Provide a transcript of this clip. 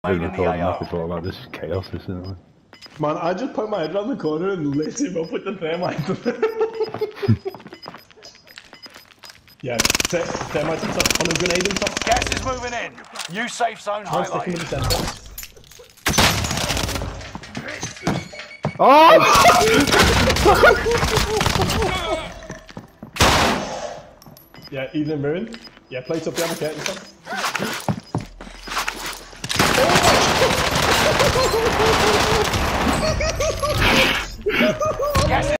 In the AO. Like, this is chaos, isn't it? Man, I just put my head around the corner and lit him up with the thermite. Yeah, thermite on top, on a grenade on top. Gas is moving in. New safe zone highlighted. Oh! Yeah, evening ruin. Yeah, plates up behind the curtain. Gas